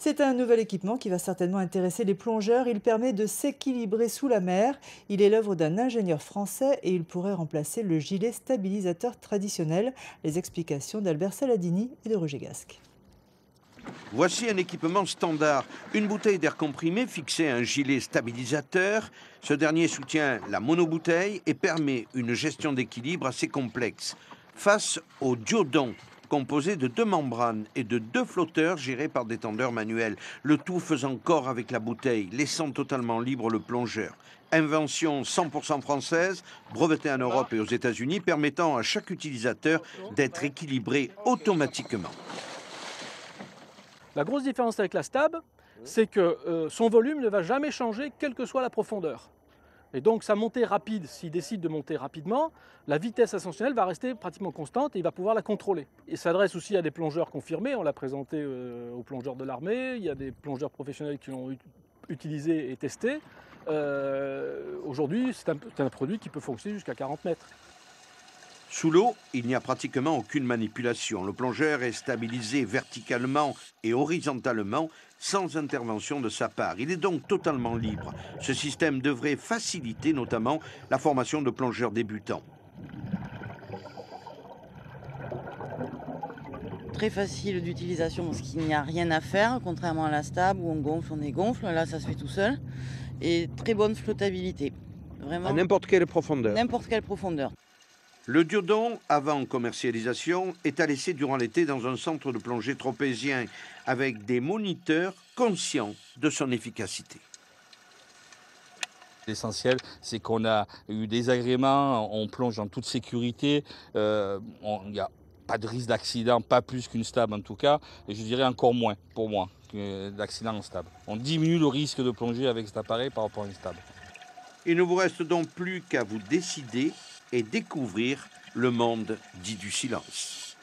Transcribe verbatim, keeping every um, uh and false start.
C'est un nouvel équipement qui va certainement intéresser les plongeurs. Il permet de s'équilibrer sous la mer. Il est l'œuvre d'un ingénieur français et il pourrait remplacer le gilet stabilisateur traditionnel. Les explications d'Albert Saladini et de Roger Gasque. Voici un équipement standard, une bouteille d'air comprimé fixée à un gilet stabilisateur. Ce dernier soutient la monobouteille et permet une gestion d'équilibre assez complexe. Face au diodon, composé de deux membranes et de deux flotteurs gérés par des tendeurs manuels, le tout faisant corps avec la bouteille, laissant totalement libre le plongeur. Invention cent pour cent française, brevetée en Europe et aux États-Unis, permettant à chaque utilisateur d'être équilibré automatiquement. La grosse différence avec la Stab, c'est que euh, son volume ne va jamais changer, quelle que soit la profondeur. Et donc sa montée rapide, s'il décide de monter rapidement, la vitesse ascensionnelle va rester pratiquement constante et il va pouvoir la contrôler. Il s'adresse aussi à des plongeurs confirmés, on l'a présenté euh, aux plongeurs de l'armée, il y a des plongeurs professionnels qui l'ont utilisé et testé. Euh, Aujourd'hui, c'est un, un produit qui peut fonctionner jusqu'à quarante mètres. Sous l'eau, il n'y a pratiquement aucune manipulation. Le plongeur est stabilisé verticalement et horizontalement sans intervention de sa part. Il est donc totalement libre. Ce système devrait faciliter notamment la formation de plongeurs débutants. Très facile d'utilisation parce qu'il n'y a rien à faire, contrairement à la Stab où on gonfle, on dégonfle. Là, ça se fait tout seul. Et très bonne flottabilité. Vraiment. À n'importe quelle profondeur. N'importe quelle profondeur. Le diodon, avant commercialisation, est à laisser durant l'été dans un centre de plongée tropézien avec des moniteurs conscients de son efficacité. L'essentiel, c'est qu'on a eu des agréments, on plonge en toute sécurité, euh, il n'y a pas de risque d'accident, pas plus qu'une Stab en tout cas, et je dirais encore moins pour moi d'accident en Stab. On diminue le risque de plonger avec cet appareil par rapport à une Stab. Il ne vous reste donc plus qu'à vous décider et découvrir le monde dit du silence.